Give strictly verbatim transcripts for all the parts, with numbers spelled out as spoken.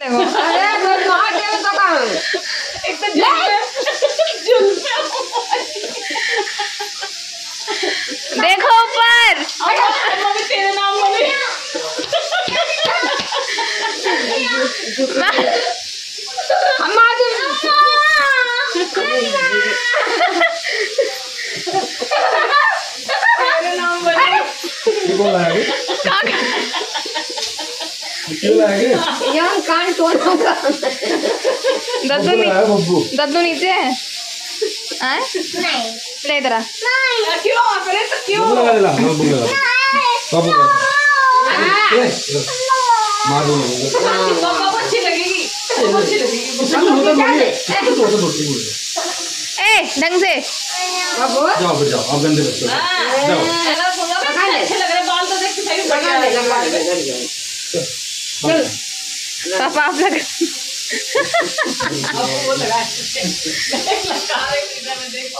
देखो ऊपर। तेरे नाम बोले। दद्दू दद्दू नीचे है। ले इधर आ। क्यों करे तो क्यों? अच्छी लगेगी, अच्छी लगेगी। ए ढंग से जाओ जाओ आप गंदे बच्चे जाओ। अच्छे लग रहे बाल तो देख के सही बढ़िया लग रहा है। चल पापा आप लगा। अब वो लगा लगा रहे किधर में देखो।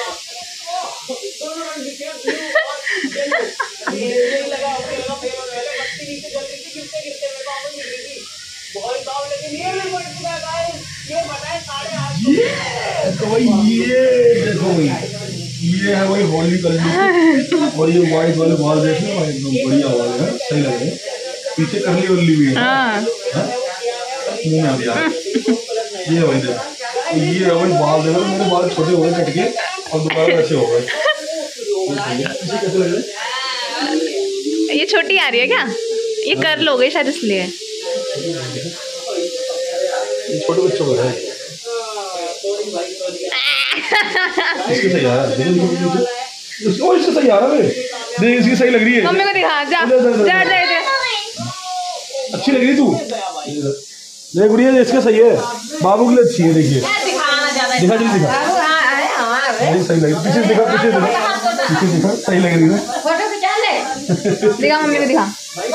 ये लगा ओके लगा फिर पहले बत्ती नीचे जल्दी से गिरते गिरते मेरे को आवाज मिलेगी। बहुत काम लेकिन ये भी बोल चुका गाइस ये बताए साढ़े आठ तो भाई ये देखो भाई ये है वही होली कलर और ये व्हाइट वाले बाल देख लो भाई एकदम बढ़िया वाले हैं सही लग रहे हैं। पीछे करली वल्ली भी है मुंह में आ गया ये वही देखो ये है वही बाल देखो मेरे बाल छोटे हो गए कट के और दोबारा ऐसे हो गए। कैसे लग रहे? ये छोटी आ रही है क्या? ये कर लोगे शायद इसलिए। ये छोटे बच्चों का है। इसकी सही आ रहा है इसको इससे सही आ रहा है देख इसकी सही लग रही है। मम्मी को दिखा जा जा जा इधर। अच्छी लग रही तू देख गुड़िया इसका सही है बाबू के लिए अच्छी है। देखिए दिखा जी दिखा सही लग रही पीछे दिखा पीछे दिखा पीछे दिखा सही लग रही है। दिखा मम्मी को दिखा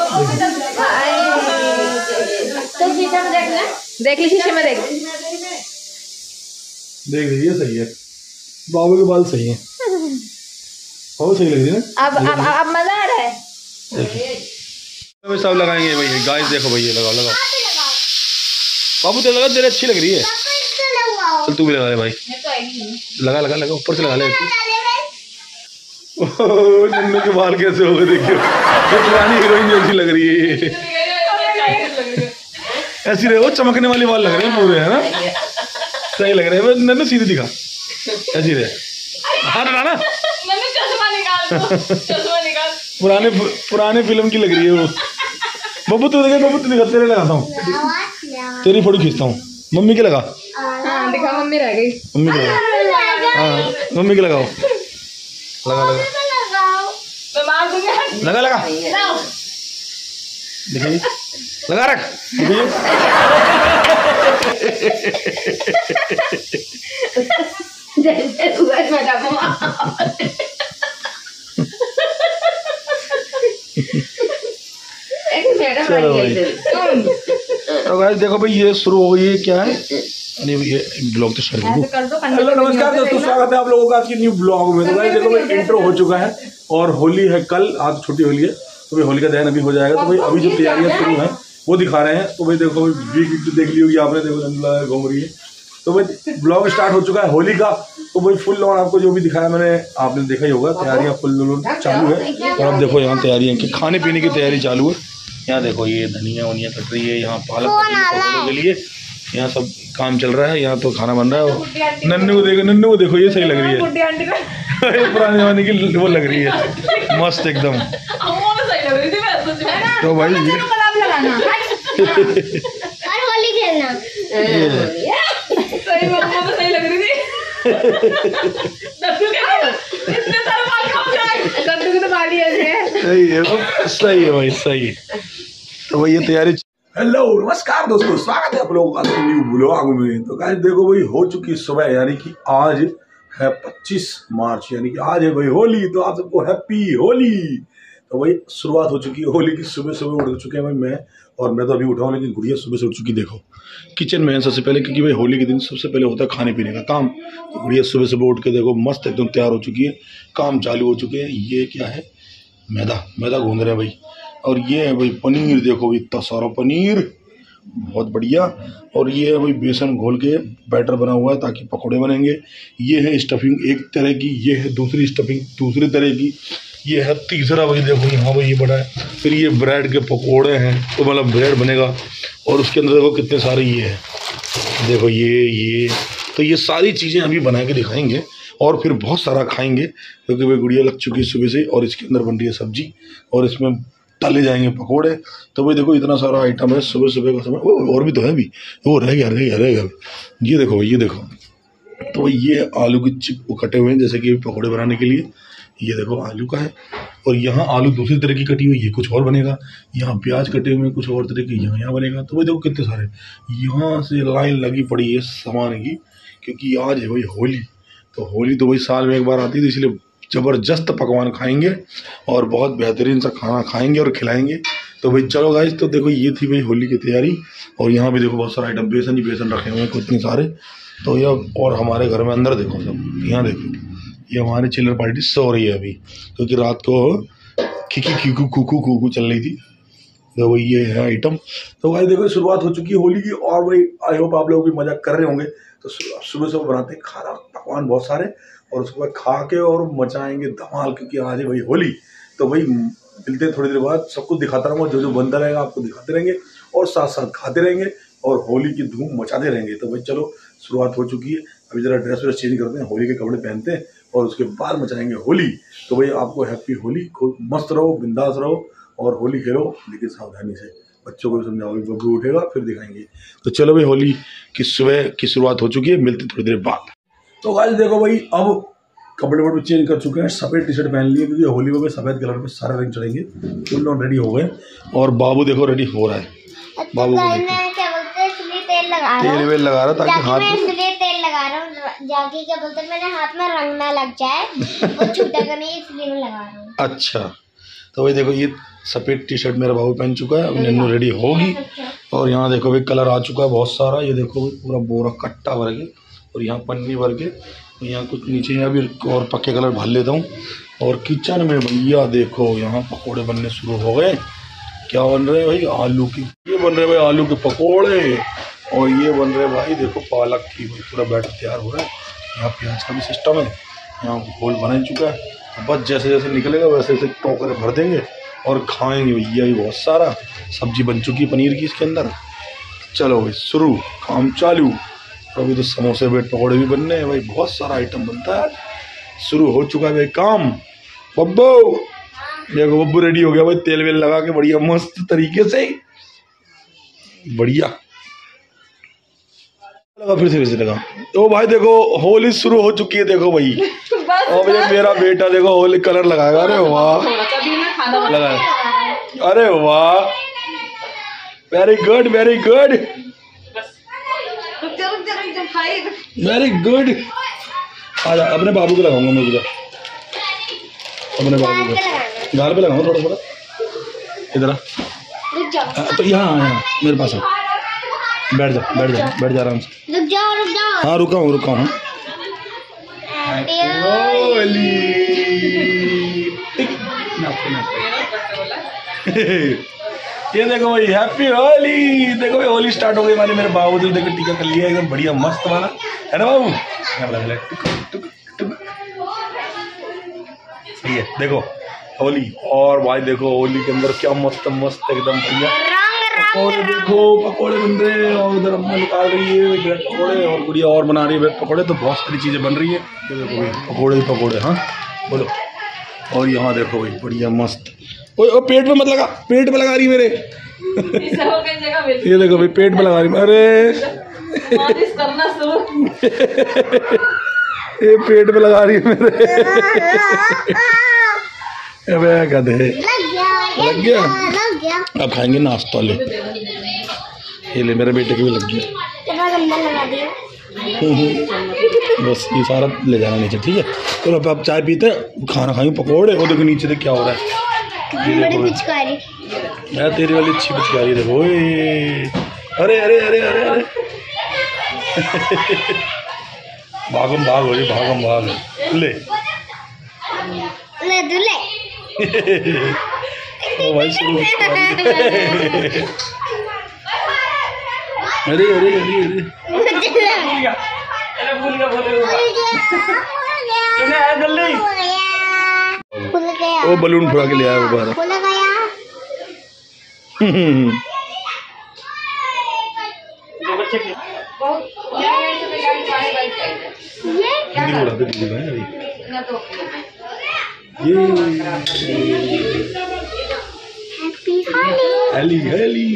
देख ली शीशे में देख देख लीजिए सही है बाबू के बाल सही है बहुत सही लग रही है। अब अब अब मजा आ रहा है। देखिए सब लगाएंगे भैया गाइस देखो भैया लगाओ लगाओ बाबू तेरे लगा तेरे अच्छी लग रही है। चल तू भी लगा ले भाई लगा लगा लगा ऊपर से लगा ले। नन्नू के बाल कैसे हो गए देखियो तो पुरानी हीरोइन जैसी लग रही है ऐसी रहे वो चमकने वाले बाल लग रहे हैं पूरे है ना सही लग रहे हैं। नन्नू सीधी दिखा ऐसी रहे हाँ ना ना पुराने पुराने फिल्म की लग रही है वो। बब्बू तू देखा बब्बू तू दिखा तेरे लगाता हूँ तेरी फोटो खींचता हूँ। मम्मी के लगा दिखा मम्मी रह गई मम्मी के लगा हाँ मम्मी के लगाओ लगा लगा लगा लगा देखिए लगा रख देखिए चलो भाई तो गाइस देखो भाई ये शुरू हो गई है क्या है नहीं ये ब्लॉग तो शुरू हो हेलो नमस्कार दोस्तों स्वागत है आप लोगों का आज की न्यू ब्लॉग में। तो गाइस देखो भाई इंट्रो हो चुका है और होली है कल आज छोटी होली है तो भाई होली का दहन अभी हो जाएगा। तो भाई अभी जो तैयारियां शुरू हैं वो दिखा रहे हैं। तो भाई देखो भाई वीडियो देख ली होगी आपने देखो घूम रही है। तो भाई ब्लॉग स्टार्ट हो चुका है होली का। तो भाई फुल ऑन आपको जो भी दिखाया मैंने आपने देखा ही होगा तैयारियां फुल चालू है। और अब देखो यहाँ तैयारियां की खाने पीने की तैयारी चालू है। यहाँ देखो ये धनिया वनिया कट रही है यहाँ पालक के लिए यहाँ सब काम चल रहा है। यहाँ तो खाना बन रहा है। नन्नू को देखो नन्नू को देखो ये सही लग रही है पुराने जमाने की वो लग रही है मस्त एकदम। तो भाई होली खेलना सही लग रही थी सही है सही है भाई सही। तो भाई ये तैयारी हेलो नमस्कार दोस्तों स्वागत है आप लोगों का न्यू ब्लॉग में। तो गाइस देखो भाई हो चुकी सुबह यानी कि आज है पच्चीस मार्च यानी कि आज है भाई होली। तो आप सबको हैप्पी होली। तो भाई शुरुआत हो चुकी है होली की। सुबह सुबह उठ चुके हैं भाई मैं और मैं तो अभी उठा हूँ लेकिन गुड़िया सुबह से उठ चुकी देखो किचन में है सबसे पहले क्योंकि भाई होली के दिन सबसे पहले होता है खाने पीने का काम। तो गुड़िया सुबह सुबह उठ के देखो मस्त एकदम तैयार हो चुकी है काम चालू हो चुके हैं। ये क्या है मैदा मैदा गूंद रहे हैं भाई। और ये है भाई पनीर देखो इतना सारा पनीर बहुत बढ़िया। और ये है वही बेसन घोल के बैटर बना हुआ है ताकि पकौड़े बनेंगे। ये है स्टफिंग एक तरह की, ये है दूसरी स्टफिंग दूसरी तरह की, ये है तीसरा वही देखो यहाँ वही ये बड़ा है। फिर ये ब्रेड के पकौड़े हैं, तो मतलब ब्रेड बनेगा। और उसके अंदर देखो कितने सारे ये है, देखो ये ये तो ये सारी चीज़ें अभी बना के दिखाएंगे और फिर बहुत सारा खाएंगे क्योंकि भाई गुड़िया लग चुकी है सुबह से। और इसके अंदर बन रही है सब्जी और इसमें तले जाएंगे पकोड़े। तो भाई देखो इतना सारा आइटम है सुबह सुबह का समय। और भी तो है भी, वो रह गया रह गया रह गया ये देखो ये देखो। तो भाई ये आलू की चिप कटे हुए हैं जैसे कि पकोड़े बनाने के लिए। ये देखो आलू का है और यहाँ आलू दूसरी तरह की कटी हुई, ये कुछ और बनेगा। यहाँ प्याज कटे हुए कुछ और तरह के, यहाँ यहाँ बनेगा। तो भाई देखो कितने सारे यहाँ से लाइन लगी पड़ी है सामान की, क्योंकि आज है भाई होली। तो होली तो भाई साल में एक बार आती है, तो इसलिए ज़बरदस्त पकवान खाएंगे और बहुत बेहतरीन सा खाना खाएंगे और खिलाएंगे। तो भाई चलो गाइस, तो देखो ये थी भाई होली की तैयारी। और यहाँ भी देखो बहुत सारा आइटम, बेसन ही बेसन रखे हुए हैं कितने सारे। तो यह और हमारे घर में अंदर देखो सब, यहाँ देखो ये हमारी चिल्लर पार्टी सो रही है अभी, क्योंकि रात को खिकी खीकू खूकू खूकू चल रही थी। तो वही ये है आइटम। तो भाई देखो शुरुआत हो चुकी है होली की। और भाई आई होप आप लोग भी मजा कर रहे होंगे। तो सुबह सुबह बनाते हैं खाना पकवान बहुत सारे और उसके बाद खा के और मचाएंगे धमाल, क्योंकि आज है भाई होली। तो भाई मिलते हैं थोड़ी देर बाद, सब कुछ दिखाता रहूँगा, जो जो बनता रहेगा आपको दिखाते रहेंगे और साथ साथ खाते रहेंगे और होली की धूम मचाते रहेंगे। तो भाई चलो शुरुआत हो चुकी है, अभी जरा ड्रेस व्रेस चेंज करते हैं, होली के कपड़े पहनते हैं और उसके बाद मचाएंगे होली। तो भाई आपको हैप्पी होली, खूब मस्त रहो, बिंदास रहो और होली खेलो, लेकिन सावधानी से। बच्चों को भी समझाओगे, बब्बू उठेगा फिर दिखाएंगे। तो चलो भाई होली की सुबह की शुरुआत हो चुकी है, मिलते थोड़ी देर बाद। तो गाइस देखो भाई अब कपड़े वपड़े चेंज कर चुके हैं, सफ़ेद टी शर्ट पहन लिए क्योंकि होली में सफ़ेद कलर में सारे रंग चढ़ेंगे। फुल ऑन रेडी हो गए और बाबू देखो रेडी हो रहा है। बाबू को तेल लगा तेल वेल लगा रहा ताकि हाथ में, इसलिए तेल लगा रहा हूँ जाके क्या बोलते हैं मेरे हाथ में रंग ना लग जाए, वो छूटेगा नहीं, इसलिए मैं लगा रहा हूँ। अच्छा तो भाई देखो ये सफ़ेद टी शर्ट मेरा बाबू पहन चुका है, अब नन्नू रेडी होगी। और यहाँ देखो भाई कलर आ चुका है बहुत सारा, ये देखो भाई पूरा बोरा कट्टा भर के और यहाँ पन्नी भर के, यहाँ कुछ नीचे यहाँ भी और पक्के कलर भर लेता हूँ। और किचन में भैया देखो यहाँ पकोड़े बनने शुरू हो गए। क्या बन रहे हैं भाई, आलू की, ये बन रहे भाई आलू के पकोड़े और ये बन रहे भाई देखो पालक की, पूरा बैटर तैयार हो रहा है। यहाँ प्याज का भी सिस्टम है, यहाँ घोल बना चुका है, बस जैसे जैसे निकलेगा वैसे वैसे टोकरे भर देंगे और खाएंगे भैया। ये बहुत सारा सब्जी बन चुकी है पनीर की इसके अंदर। चलो भाई शुरू, काम चालू। अभी तो समोसे ब्रेड पकौड़े भी बनने हैं भाई, बहुत सारा आइटम बनता है। शुरू हो चुका है भाई काम। बब्बू देखो बब्बू रेडी हो गया भाई, तेल वेल लगा के बढ़िया मस्त तरीके से, बढ़िया लगा फिर से फिर से लगा। तो भाई देखो होली शुरू हो चुकी है, देखो भाई और ये मेरा बेटा देखो होली कलर लगाएगा। अरे वाह लगाया, अरे वाह very good very good very good. आजा अपने बाबू को लगाऊंगा मैं, इधर अपने बाबू को गाल पे लगाऊंगा थोड़ा थोड़ा, इधर आ। तो यहाँ यहाँ मेरे पास आ, बैठ जा बैठ जा बैठ जा आराम से। रुक जाओ रुक जाओ। हाँ रुका हूँ रुका हूँ। ये देखो भाई हैप्पी होली। देखो भाई होली स्टार्ट हो गई हमारी, मेरे बाबू ने देखो टीका कर लिया एकदम बढ़िया मस्त वाला, है ना बाबू? सही है देखो होली। और भाई देखो होली के अंदर क्या मस्त मस्त एकदम बढ़िया पकौड़े, देखो पकौड़े बन रहे हैं और उधर अम्मा निकाल रही है ब्रेड पकौड़े और गुड़िया और बना रही है ब्रेड पकौड़े। तो बहुत सारी चीज़ें बन रही है। ये देखो भाई पकौड़े ही पकौड़े, हाँ बोलो। और यहाँ देखो भाई बढ़िया मस्त, ओ, ओ पेट में मत लगा, पेट में लगा रही मेरे। ये देखो भाई पेट में लगा रही, अरे ये पेट में लगा रही है मेरे। अबे गधे लग गया, लग गया। अब खाएंगे नाश्ता। ले ये ले मेरे बेटे के भी लग गया, लगा दिया। बस ये सारा ले जाना नीचे, ठीक है? तो अब आप चाय पीते खाना खाएंगे पकौड़े। और देखो नीचे देख क्या हो रहा है, ये देखो पिचकारी यार तेरी वाली अच्छी पिचकारी देखो। अरे अरे अरे अरे अरे भागम भाग हो रही, भागम भाग ले ले दूल्हे। ओ भाई शुरू अरे अरे अरे अरे अरे भूल गया बोले तूने आया जल्दी खुल गया वो बलून फुला के ले आया वो बाहर। खुल गया दो बच्चे के ये हिंदी में उड़ाते हिंदी में अभी ये हैप्पी होली हेली हेली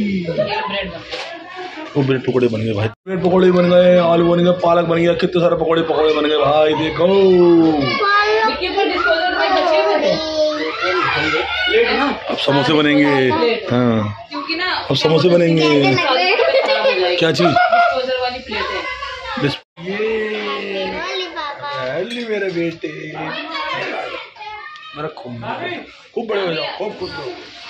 वो ब्रेड पकौड़े बन गए भाई। ब्रेड पकौड़े बन गए, आलू बन गए, पालक बन गया, कितने सारे पकौड़े पकौड़े बन गए भाई। देखो अब समोसे बनेंगे। हाँ अब समोसे बनेंगे। क्या चीज? ये हेली मेरे बेटे मेरा खूब खूब बड़े हो जाओ, खूब खुश हो।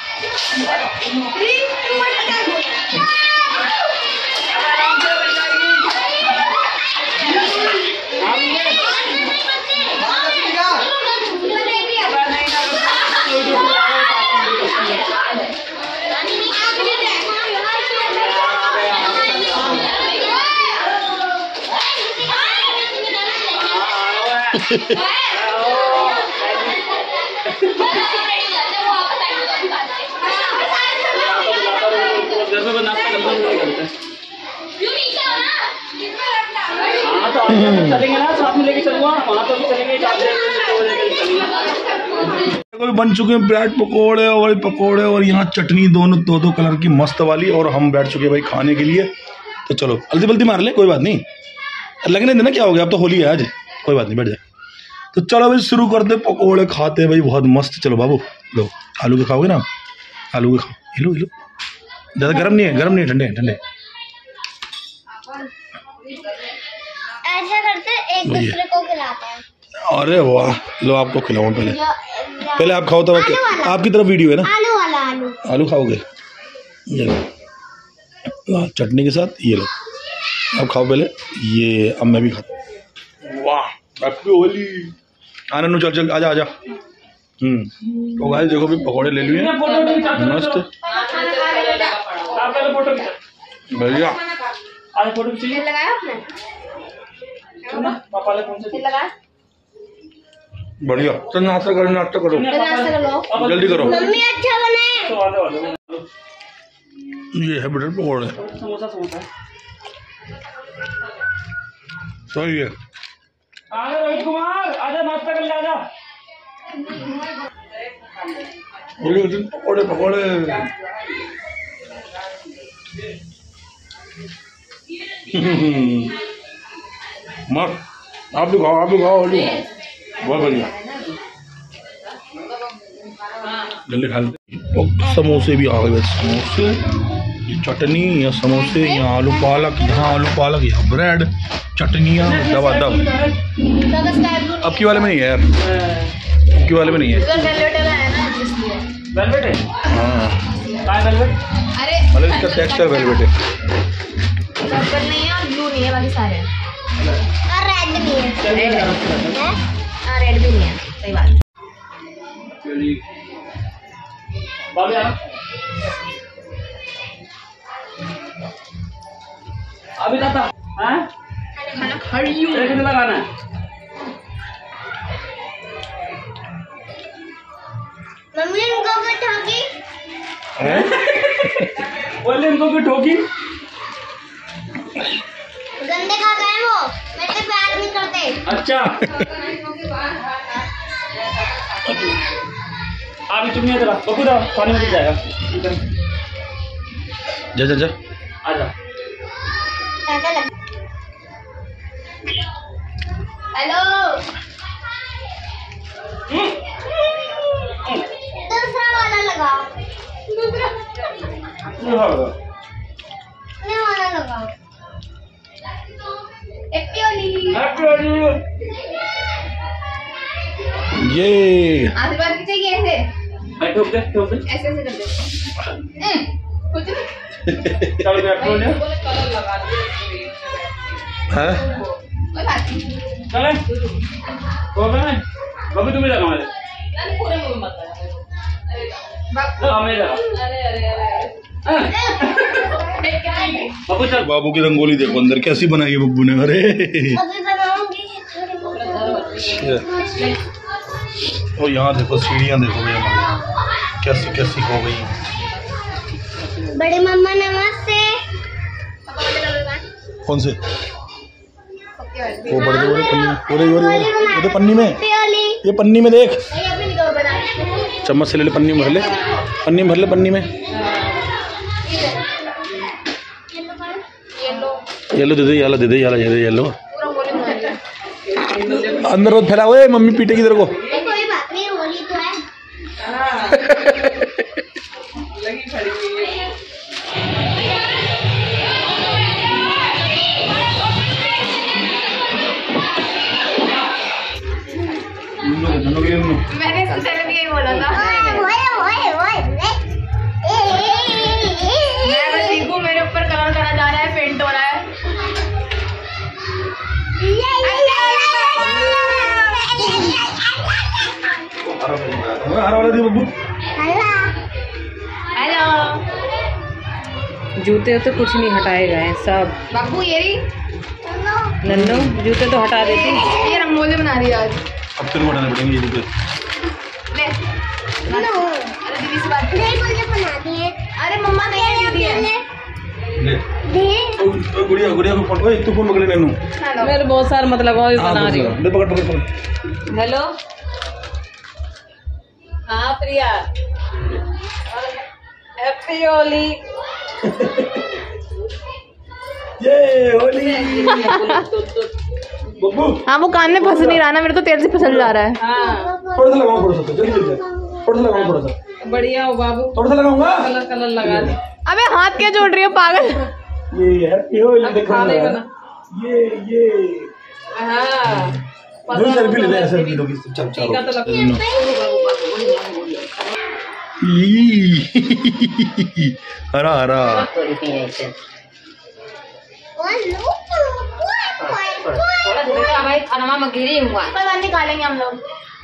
चलेंगे ना साथ में लेके चलूंगा वहाँ तो चलेंगे। बन चुके हैं ब्रेड पकोड़े और पकोड़े और यहाँ चटनी दोनों दो दो कलर की मस्त वाली, और हम बैठ चुके हैं भाई खाने के लिए। तो चलो जल्दी जल्दी मार ले, कोई बात नहीं, लगने देना क्या हो गया, अब तो होली है आज, कोई बात नहीं, बैठ जाए। तो चलो भाई शुरू करते पकोड़े खाते भाई, बहुत मस्त। चलो बाबू लो, आलू के खाओगे ना, आलू के खाओ, हिलो हिलो, ज़्यादा गर्म नहीं है, गर्म नहीं है, ठंडे ठंडे। ऐसा करते एक दूसरे को खिलाते हैं। अरे वाह, लो आपको खिलाऊं पहले, पहले आप खाओ, तो आपकी तरफ वीडियो है ना। आलू वाला आलू आलू खाओगे, ये लो चटनी के साथ, ये लो आप खाओ पहले, ये अब मैं भी खाता हूँ। वाह हैप्पी होली। आनंद चल चल आजा आजा। हम्म तो गाइस देखो भी पकौड़े ले लिए मस्त भैया। आज फोटो खींचिए। लगाया आपने? पापा ले कौन सा लगाया? बढ़िया, चल नाश्ता करो, नाश्ता करो, नाश्ता करो, जल्दी करो। मम्मी अच्छा बनाए। तो वाले वाले ये है ब्रेड पकौड़े, समोसा समोसा सही है। आजा रोहित कुमार, आजा नाश्ता कर ले, आजा। पकौड़े पकौड़े मस्त, आप भी खाओ, आप भी खाओ, आप भी खाओ, बहुत बढ़िया, जल्दी खा लेते। समोसे भी आ गए, समोसे, ये चटनी, या समोसे, यहाँ आलू पालक, यहाँ आलू पालक, यहाँ ब्रेड, चटनियाँ दबा दब। अब की वाले में नहीं है यार, अब की वाले में नहीं है। वेलवेट है? हाँ काय वेलवेट? अरे मतलब इसका टेक्सचर वेलवेट है। पर्पल नहीं है और ब्लू नहीं है, बाकी सारे हैं। और रेड भी है। रेड है, हाँ रेड भी नहीं है, सही बात। बाबू यार अभी जाता हैं? खाना खा रही हूँ। कितने लगाना है? मम्मी इनको भी ठोकी। बोले इनको भी ठोकी। गंदे खा गए वो, मेरे पे प्यार नहीं करते। अच्छा अभी तुम नहीं, जरा बबू दा पानी में गिर जाएगा। जा जा जा, आजा। हेलो दूसरा वाला लगाओ, दूसरा वाला लगाओ। हैप्पी होली। ये आशीर्वाद कीजिए ऐसे, भाई ठोक दे, ठोक दे। ऐसे ऐसे कर दे। कुछ नहीं। चल बैठ बोल ले। है कोई बात नहीं। चले कौन है? बबू तुम्हें लगा मेरे। पूरे मुंह में मत लो हमें लगा। अरे अरे अरे बाबू चल। बाबू की रंगोली देखो अंदर कैसी बनाई है बब्बू ने। अरे अभी बनाऊंगी। और यहाँ देखो सीढ़ियाँ देखो भैया हमारी कैसी कैसी हो गई। बड़े मम्मा नमस्ते। कौन से? वो बड़े बड़े पन्नी में। ओरे ओरे ओरे तो पन्नी में, ये पन्नी में देख। चम्मच से ले ले, पन्नी में भर ले, पन्नी में भर ले, पन्नी में। येलो दे दे, येलो दे दे, येलो दे दे, येलो। अंदर रोज फैला हुआ है, मम्मी पीटेगी तेरे को। कोई बात नहीं, होली तो है। लगी खड़ी हुई है। मैंने सबसे पहले भी यही बोला था। मैं बस देखूं मेरे ऊपर कलर करा जा रहा है, पेंट हो रहा है। हेलो। जूते तो कुछ नहीं हटाए गए सब। बाबू ये रही नन्नू, जूते तो हटा देती। ये रंगोली बना रही है आज। अब तेरे को हटाने पड़ेंगे ये जूते। ले अरे दीदी से बात नहीं बोले बना दिए। अरे मम्मा नहीं दीदी है। ले ओ गुड़िया गुड़िया को फोन, ओए तू फोन पकड़ ले नन्नू। मेरे बहुत सारा मतलब बना रही हूँ। ले पकड़ पकड़ पकड़। हेलो हाँ प्रिया, हैप्पी होली। ये होली बब्बू। हाँ वो कान में फंस नहीं रहा ना, मेरे तो तेल से फिसल जा रहा है। हाँ थोड़ा सा लगाओ, थोड़ा सा जल्दी जल्दी थोड़ा सा लगाओ, थोड़ा सा बढ़िया हो बाबू। थोड़ा सा लगाऊंगा। कलर कलर लगा दे। अबे हाथ क्या जोड़ रही हो पागल। ये हैप्पी होली देखो खा ना। ले बना। ये ये हाँ दो सेल्फी ले ले, ऐसे भी लोग चल चल। टीका तो लग हरा हरा भाई खाना में गिरी हुआ। कोई बात नहीं, खा लेंगे हम लोग।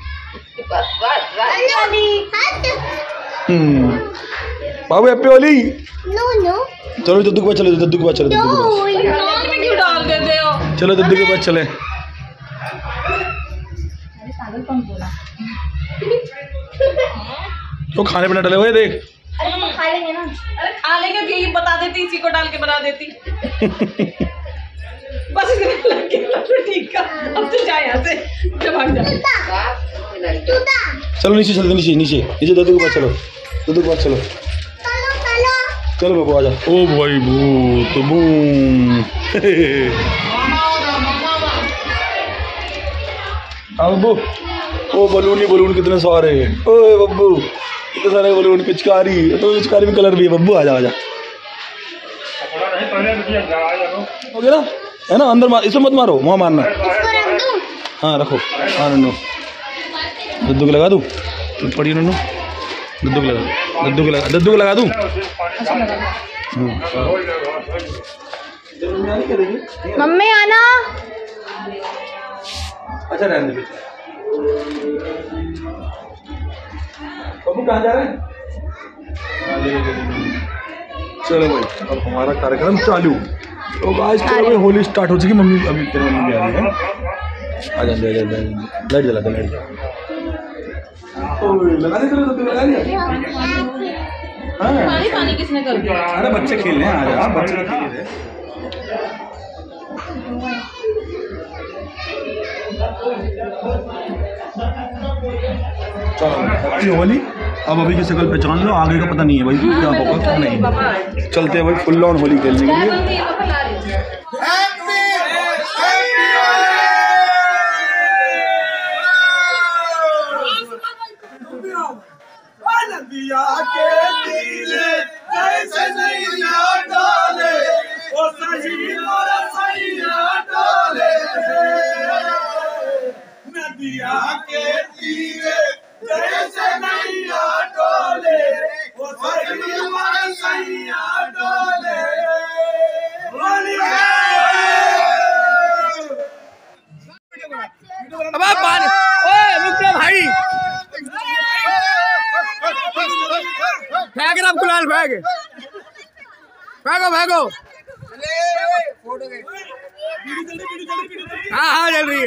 हम्म बाबू हैप्पी होली। नो नो चलो दद्दू के पास चलो, दद्दू के पास चलो, दद्दू के पास में क्यों डाल देते हो? चलो, दद्दू के पास चले। तो खाने पीने डाले हुए देख। अरे हम खा लेंगे ना। अरे खा लेंगे कि ये बता देती, इसी को डाल के बना देती। बस इतने लग गया तो ठीक है। अब तो जा यहाँ से, जब भाग जा। चलो नीचे चलते, नीचे नीचे नीचे दद्दू के पास चलो, दद्दू के पास चलो। चलो बाबू आजा। ओ भाई भूत बूम। हाँ बब्बू, ओ बलून ही बलून कितने सारे। ओए बब्बू इतने सारे बलून, पिचकारी तो पिचकारी में कलर भी है। बब्बू आजा आजा। हो गया ना, है ना? अंदर मार, इसे मत मारो, वहाँ मारना। हाँ रखो। हाँ नन्नू दद्दू को लगा दूँ, पड़ी नन्नू। दद्दू को लगा, दद्दू को लगा, दद्दू को लगा दूँ। मम्मी आना। अच्छा रहने दे। बब्बू कहाँ जा रहे हैं? चलो भाई अब हमारा कार्यक्रम चालू। तो आज चलो भाई होली स्टार्ट हो चुकी। मम्मी अभी तेरे मम्मी भी आ रही है। आ जा, लाइट जला दे, लाइट लगा दे। चलो तो लगा दिया। पानी पानी किसने कर दिया? अरे बच्चे खेल रहे हैं, आ जा, बच्चे खेल रहे हैं। चलो हैप्पी होली। अब अभी की शक्ल पहचान लो, आगे का पता नहीं है भाई क्या होगा क्या नहीं। चलते हैं भाई फुल ऑन होली खेलने के लिए। फेंक रहा गुलाल, फेंक फेंको फेंको हाँ हाँ चल रही है।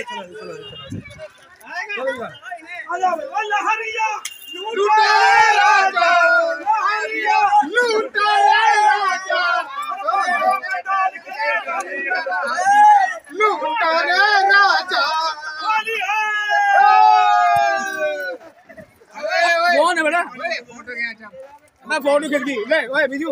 कौन है बेटा? मैं फोटो खींच गई ले ओए बिजू।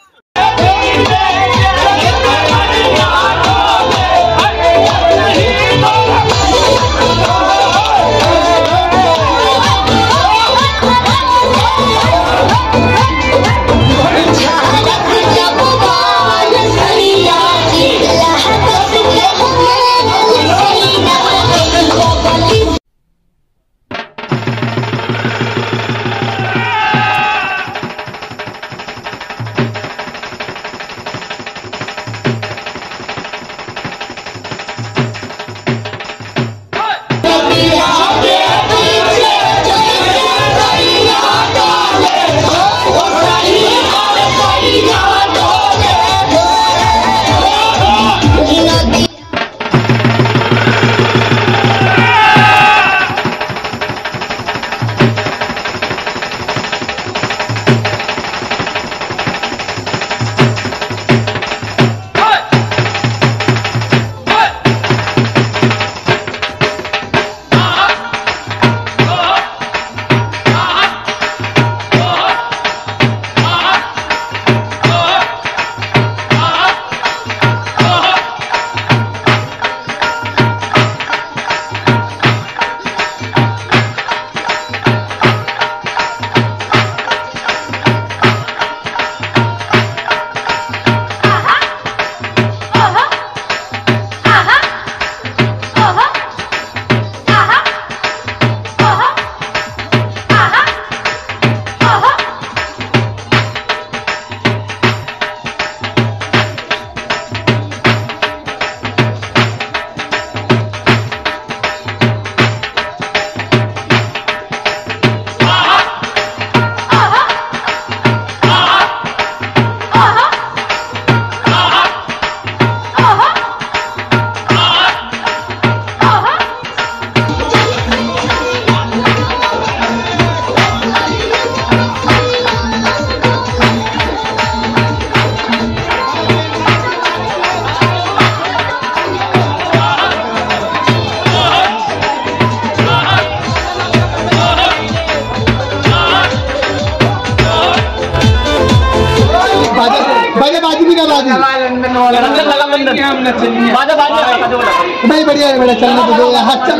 नहीं बढ़िया है बेटा, चलना तो दो हाथ चल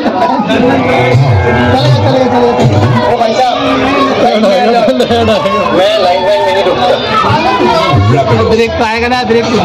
चलेगा चलेगा चलेगा। ओ भाई साहब मैं लाइन में नहीं रुकता, ब्रेक तो आएगा ना, ब्रेक तो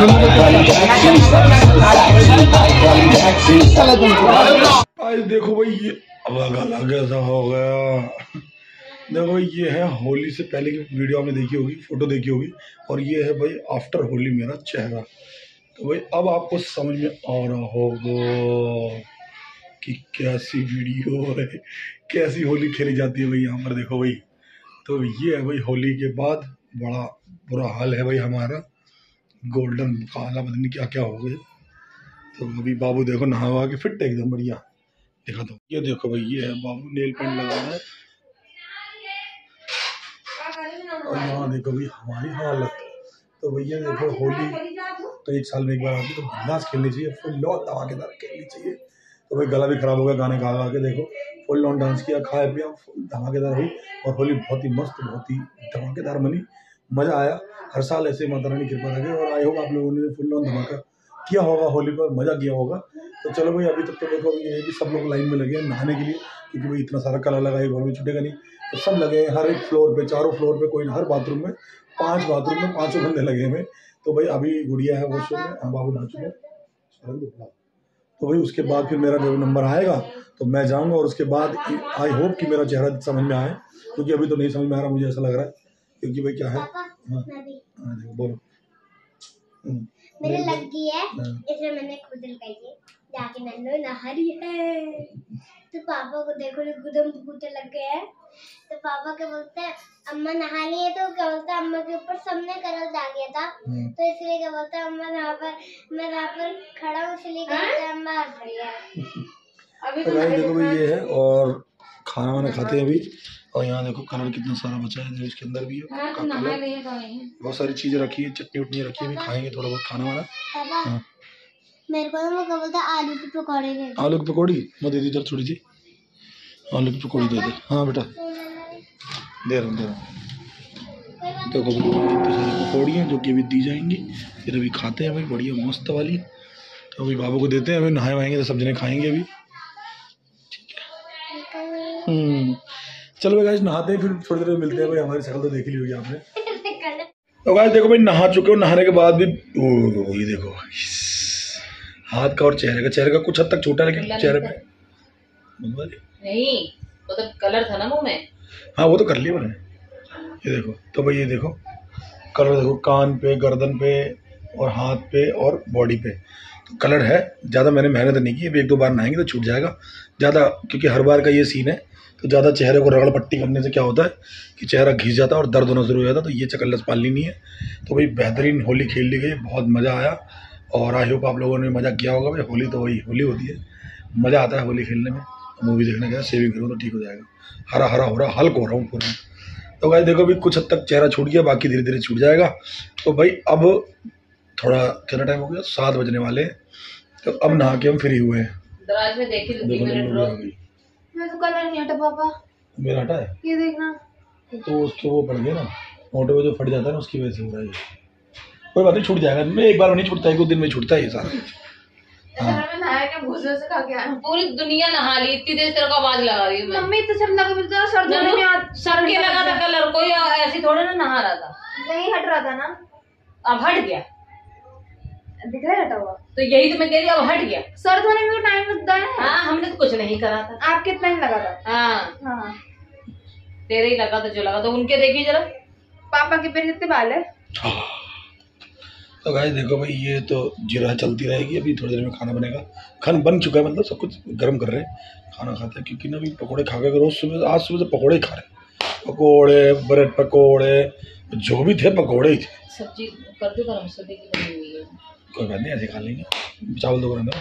आज देखो भाई ये अब गला कैसा हो गया। देखो भाई ये है होली से पहले की वीडियो आपने देखी होगी, फोटो देखी होगी, और ये है भाई आफ्टर होली मेरा चेहरा। तो भाई अब आपको समझ में आ रहा होगा कि कैसी वीडियो है, कैसी होली खेली जाती है भाई यहाँ पर। देखो भाई तो ये है भाई होली के बाद बड़ा बुरा हाल है भाई हमारा, गोल्डन काला पता नहीं क्या क्या हो गए। तो अभी बाबू देखो नहा के फिट एकदम बढ़िया देखा। तो ये देखो भाई ये है बाबू नेल पेंट लगा है, और यहाँ देखो भाई हमारी हालत। तो भैया देखो होली तो एक साल में एक बार आती है, तो बिंदास खेलनी चाहिए, फुल लॉन धमाकेदार खेलनी चाहिए। तो भाई गला भी खराब हो गया गाने गा गा के, देखो फुल लॉन डांस किया, खाया पिया, फुल धमाकेदार हुई, और होली बहुत ही मस्त बहुत ही धमाकेदार बनी, मज़ा आया। हर साल ऐसे माता रानी कृपा रखे, और आई होप आप लोगों ने फुल लॉन धमाका किया होगा, होली पर मज़ा किया होगा। तो चलो भाई अभी तक तो देखो ये है कि सब लोग लाइन में लगे हैं नहाने के लिए, क्योंकि भाई इतना सारा कलर लगा है घर में छूटेगा नहीं। तो सब लगे हैं हर एक फ्लोर पे, चारों फ्लोर पे, कोई हर बाथरूम में, पांच बाथरूम में पांचों बंदे लगे हुए। तो भाई अभी गुड़िया है वॉशरूम में, हम बाबू नहा चुके। तो भाई उसके बाद फिर मेरा जब नंबर आएगा तो मैं जाऊंगा, और उसके बाद आई होप कि मेरा चेहरा समझ में आए, क्योंकि अभी तो नहीं समझ में आ रहा, मुझे ऐसा लग रहा है। क्योंकि भाई क्या है, हाँ बोलो। मेरे लग गई है, इसलिए मैंने खुद लगाई है, जाके मैंने नहा रही है। तो पापा को देखो गुदम भूते लग गए हैं। तो पापा क्या बोलते हैं, अम्मा नहा लिए तो क्या बोलते हैं, अम्मा के ऊपर सबने करल डाल दिया था, तो इसलिए क्या बोलते हैं, अम्मा यहाँ पर मैं यहाँ पर खड़ा हूँ, इसलिए क्या बोलते हैं, अम्मा हंस रही है। अभी तो गाइस देखो भाई ये है, और खाना वाना खाते हैं अभी। और यहाँ देखो कलर कितना सारा बचा है, जो इसके अंदर भी है हाँ, का तो नहा कलर। लिए तो नहीं। बहुत सारी चीजें रखी है, चटनी उटनी रखी है, अभी खाएंगे थोड़ा बहुत खाना वाना। पापा हाँ। मेरे को ना वो क्या बोलते हैं, आलू की पकौड़े दे दो। आलू की पकौड़ी मैं दे दी इधर थोड़ी सी, आलू की पकौड़ी दे दे। हाँ बेटा दे रहा हूँ दे रहा हूँ। देखो भाई इतनी सारी पकौड़ी हैं जो कि अभी दी जाएंगी, फिर अभी खाते हैं भाई बढ़िया मस्त वाली। तो अभी बाबू को देते हैं, अभी नहाए वाएंगे तो सब जने खाएंगे अभी। हम्म चलो भाई गाइस नहाते हैं, फिर थोड़ी देर में मिलते हैं। भाई हमारी शक्ल तो देख ली होगी आपने। तो गाइस देखो भाई नहा चुके हो, नहाने के बाद भी ओ ये देखो हाथ का और चेहरे का, चेहरे का कुछ हद तक छोटा है लेकिन चेहरे पे नहीं वो तो कलर था ना मुंह में। हाँ वो तो कर लिया मैंने। ये देखो तो भाई ये देखो कलर देखो, कान पे, गर्दन पे और हाथ पे और बॉडी पे तो कलर है। ज़्यादा मैंने मेहनत नहीं की, अभी एक दो बार नहाएंगे तो छूट जाएगा ज़्यादा, क्योंकि हर बार का ये सीन है। तो ज़्यादा चेहरे को रगड़ पट्टी करने से क्या होता है कि चेहरा घिस जाता है और दर्द होना शुरू हो जाता है। तो ये चक्कर पालनी नहीं है। तो भाई बेहतरीन होली खेल ली गई, बहुत मज़ा आया और आई होप आप लोगों ने मज़ा किया होगा। भाई होली तो वही होली होती है, मज़ा आता है होली खेलने में। मूवी देखने गया, सेविंग करूँ तो ठीक हो जाएगा। हरा हरा हो रहा, हल्क हो रहा हूँ पूरा। तो भाई देखो अभी कुछ हद तक चेहरा छूट गया, बाकी धीरे धीरे छूट जाएगा। तो भाई अब थोड़ा कितना टाइम हो गया, सात बजने वाले हैं। तो अब नहा के हम फ्री हुए हैं। दराज में देखी लगी देखो मेरे देखो ड्रॉ। आ गई। मैं तो कलर नहीं हटा पापा, मेरा हटा है ये देखना। तो उसके वो पड़ गया ना, मोटे में जो फट जाता है ना उसकी वजह से हो रहा है। कोई बात नहीं, छूट जाएगा। मैं एक बार में नहीं छूटता है, एक दिन में छूटता है ये सारा। हाँ। मैं नहाया क्या भूसे से खा के आया। पूरी दुनिया नहा ली, इतनी देर तेरे को आवाज लगा रही हूँ मैं। मम्मी इतना ठंडा कभी तो सर धोने में आ- सबके लगा था कलर, कोई ऐसी थोड़ा ना नहा रहा था। नहीं हट रहा था ना, अब हट गया, दिख रहा है हटा हुआ। तो यही तो मैं कह रही हूँ, अब हट गया। सर धोने में तो टाइम लगता है। हाँ हमने तो कुछ नहीं करा था। आप कितना ही लगा था। हाँ हाँ तेरे ही लगा था जो लगा था, उनके देखिए जरा। पापा के पेड़ कितने बाल है। तो गाइस देखो भाई ये तो जीरा चलती रहेगी। अभी थोड़ी देर में खाना बनेगा, खाना बन चुका है, मतलब सब कुछ गर्म कर रहे हैं, खाना खाते हैं। क्योंकि ना अभी पकोड़े खा के रोज सुबह, आज सुबह से पकोड़े ही खा रहे, पकोड़े ब्रेड पकोड़े जो भी थे पकोड़े ही थे। सब्जी कर दो गरम, सब्जी की बनी हुई है। कोई बात नहीं, ऐसे खा लेंगे, चावल दो गरम।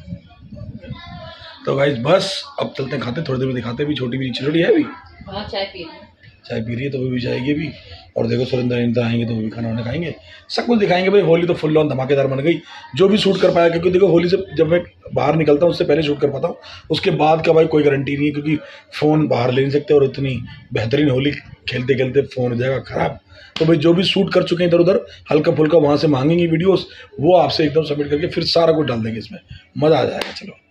तो गाइस बस अब चलते हैं खाते, थोड़ी देर में दिखाते हैं। भी छोटी भी छोटी है अभी हाँ चाय पी ली। चाय पी रही है तो वो भी जाएगी अभी। और देखो सुरेंद्र इंद्र आएंगे तो वो भी खाना वाना खाएंगे, सब कुछ दिखाएंगे। भाई होली तो फुल ऑन धमाकेदार बन गई, जो भी शूट कर पाया। क्योंकि देखो होली से जब मैं बाहर निकलता हूँ उससे पहले शूट कर पाता हूँ, उसके बाद का भाई कोई गारंटी नहीं है। क्योंकि फ़ोन बाहर ले नहीं सकते और इतनी बेहतरीन होली खेलते खेलते फ़ोन हो जाएगा ख़राब। तो भाई जो भी शूट कर चुके हैं इधर उधर हल्का फुल्का वहाँ से मांगेंगे वीडियोस, वो आपसे एकदम सबमिट करके फिर सारा कुछ डाल देंगे इसमें, मज़ा आ जाएगा। चलो